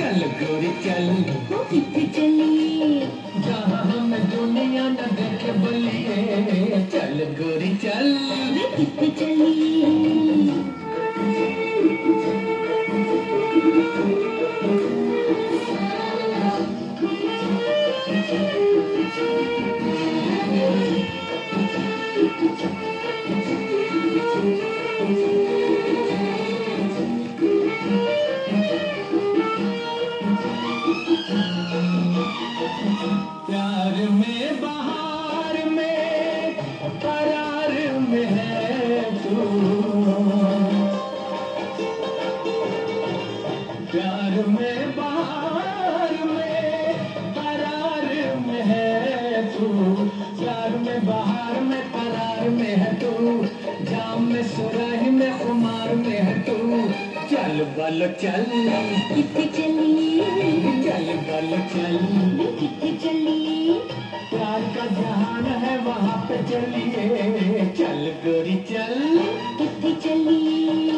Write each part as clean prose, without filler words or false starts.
चल गोरी चल, वो कितने चलिए, जहाँ हमें दुनिया न देखे बलिए, चल गोरी चल, वे कितने चलिए। प्यार में बहार में करार में है तू, प्यार में बहार में करार में है तू, प्यार में बहार में करार में है तू, जाम में सुराही में खुमार में है तू, चल बल चल, कितने चलिए, चल बल चल, वे कितने चलिए, प्यार का जहान है वहाँ पे चलिए, चल गोरी चल, कितने चलिए।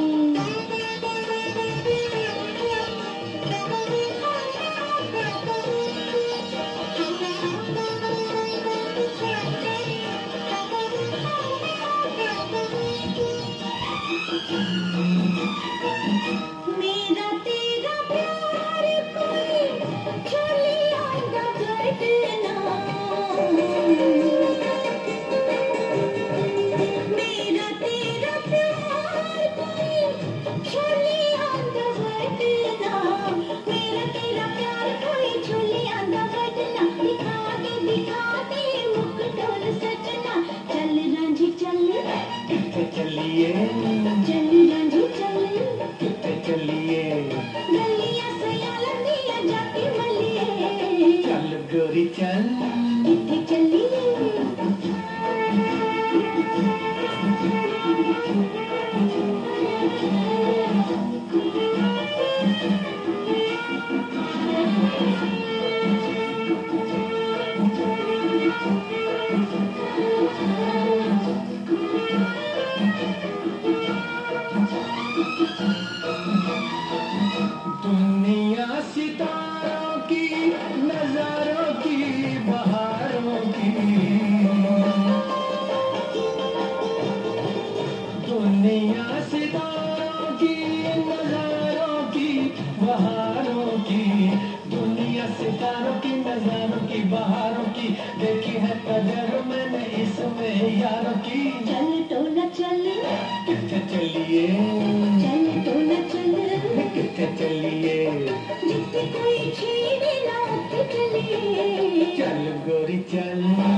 मेरा तेरा प्यार कोई चलिया ना करना, मेरा तेरा प्यार कोई चलिया ना करना, मेरा तेरा प्यार कोई चलिया ना करना, दिखा दे मुख डोल सजना, चल रांझी चल, कितने चलिए, चल रांझी चल, कितने चलिए, गलियां सयाला दिया जाती मलिए, चल गोरी चल, कितने चलिए। दुनिया सितारों की, नजारों की, बहारों की, दुनिया सितारों की, नजारों की, बहारों की, दुनिया सितारों की, नजारों की, बहारों की, देखी है कदर मैंने इसमें यारों की, चल तो न चल, कितने चलिए, चल तो न चल, कितने चलिए, जितने कोई छेड़े ना उतने चलिए, चल गोरी चल,